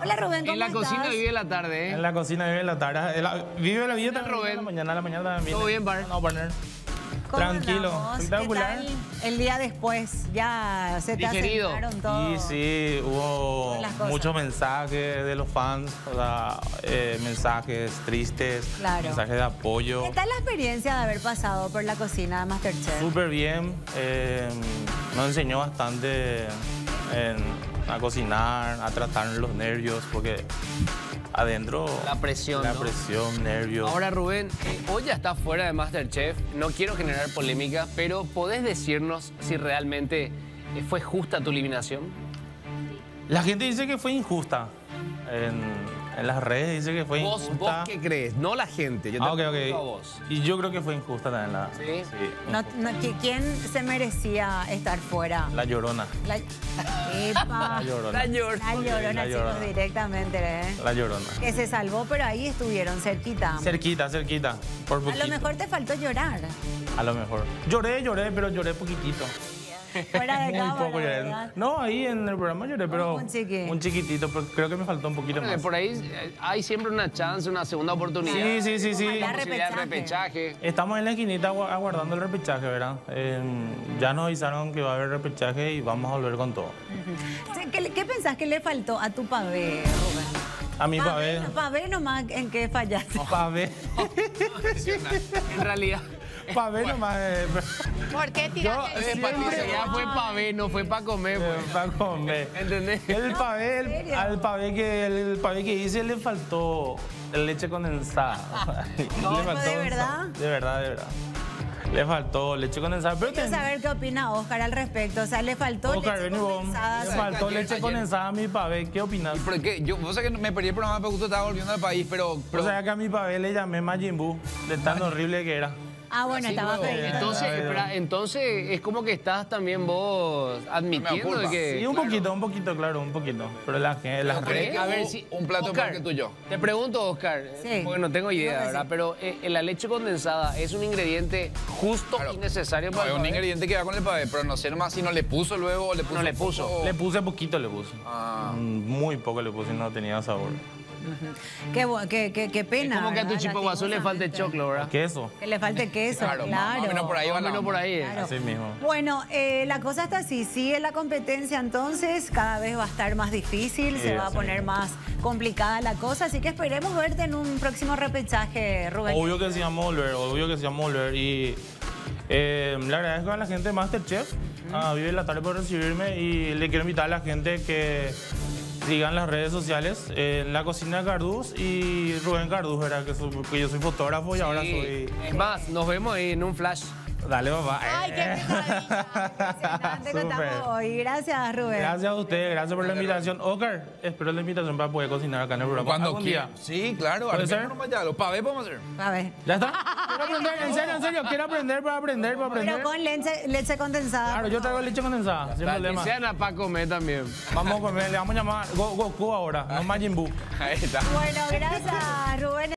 Hola Rubén, ¿cómo En la estás? cocina vive la tarde, ¿eh? En la cocina vive la tarde. Vive la vida también. Rubén. A la mañana también. ¿Todo bien, Bar? No, partner. ¿Cómo Tranquilo. andamos? Espectacular. ¿Qué tal el día después? ¿Ya se te Digerido. asentaron todo? Y sí, hubo Las cosas. muchos mensajes de los fans, o sea, mensajes tristes, Claro. mensajes de apoyo. ¿Qué tal la experiencia de haber pasado por la cocina de Masterchef? Súper bien. Nos enseñó bastante a cocinar, a tratar los nervios, porque adentro... La presión, La ¿no? presión, nervios. Ahora, Rubén, hoy ya está fuera de Masterchef. No quiero generar polémica, pero ¿podés decirnos si realmente fue justa tu eliminación? La gente dice que fue injusta. En las redes dice que fue ¿Vos injusta. qué crees? No la gente. Yo te Ok, pregunto a ok. vos. Y yo creo que fue injusta también la... ¿Sí? No, injusta. ¿Quién se merecía estar fuera? La Llorona. Epa. La Llorona. La Llorona. La Llorona, La chicos, Llorona. directamente, ¿eh? La Llorona. Que se salvó, pero ahí estuvieron, cerquita. Cerquita, cerquita. Por A poquito. lo mejor te faltó llorar. A lo mejor. Lloré, pero lloré poquitito. Fuera de Muy cámara, poco lloré. ¿verdad? No, ahí en el programa lloré, pero Un chiqui. un chiquitito, pero creo que me faltó un poquito Bueno, más. por ahí hay siempre una chance, una segunda oportunidad. Sí. Ojalá Posibilidad de repechaje. repechaje. Estamos en la esquinita aguardando el repechaje, ¿verdad? Ya nos avisaron que va a haber repechaje y vamos a volver con todo. ¿Qué pensás que le faltó a tu pavé, Rubén? A mi pavé. Pavé nomás, ¿en qué fallaste? Pavé. En realidad, Pavé nomás. ¿Por qué tiraste Yo ese siempre- ya fue para ver, no fue para comer. Pues. Para comer. ¿Entendés? El pavé, ¿en serio? al pavé que hice le faltó leche condensada. No, Le faltó ¿de verdad? De verdad. Le faltó leche condensada. Pero Quiero saber qué opina Oscar al respecto. O sea, le faltó Oscar, leche vení vos. condensada. Le sí. faltó Ayer- leche ayer. condensada a mi pavé. ¿Qué opinas? ¿Por qué? Vos sabés que me perdí el programa porque justo estaba volviendo al país, pero O sea, que a mi pavé le llamé Majin Buu, de tan horrible que era. Ah, bueno, Así estaba luego. feliz. Entonces, espera, entonces es como que estás también vos admitiendo culpa. de que... Sí, un poquito, claro, un poquito. Pero las Pero redes... que A ver hubo si... un plato Oscar, mejor que tuyo. Te pregunto, Oscar, Sí. porque no tengo idea, Creo que ¿verdad? sí. Pero la leche condensada es un ingrediente justo Claro. y necesario No, para es el un pavé? ingrediente que va con el pavé, pero no sé nomás si no le puso luego o le puso. No le poco. puso. Le puse poquito, le puse. Ah. Muy poco le puse y no tenía sabor. Qué pena. Es como que a tu ¿verdad? chipo guazú le falte Lastimosamente. choclo, ¿verdad? Queso. Que le falte queso, Claro, claro. más o menos por ahí va Más o la menos por onda. ahí. Claro. Así mismo. Bueno, la cosa está así, sigue la competencia entonces, cada vez va a estar más difícil, se va a sí. poner más complicada la cosa, así que esperemos verte en un próximo repechaje, Rubén. Obvio que sí vamos a volver, Y le agradezco a la gente de Masterchef, a Vive la Tarde por recibirme y le quiero invitar a la gente que sigan las redes sociales, La Cocina de Cardús y Rubén Cardús, ¿verdad? Que yo soy fotógrafo y ahora Sí. soy... Es más, nos vemos ahí en un flash. Dale, papá. Ay, qué impresionante que Súper. estamos hoy. Gracias, Rubén. Gracias a ustedes, gracias por la invitación. Oscar, espero la invitación para poder cocinar acá en el programa. Cuando Algún quiera. día. Sí, claro. ¿Puede ser? Nomás ya, los pavés podemos hacer. A ver. ¿Ya está? Quiero aprender, en serio, quiero aprender para aprender. Pero con leche condensada. Claro, yo traigo leche condensada, sin Que problema. sean para comer también. Vamos a comer, le vamos a llamar Goku ahora, no Majin Buu. Ahí está. Bueno, gracias, Rubén.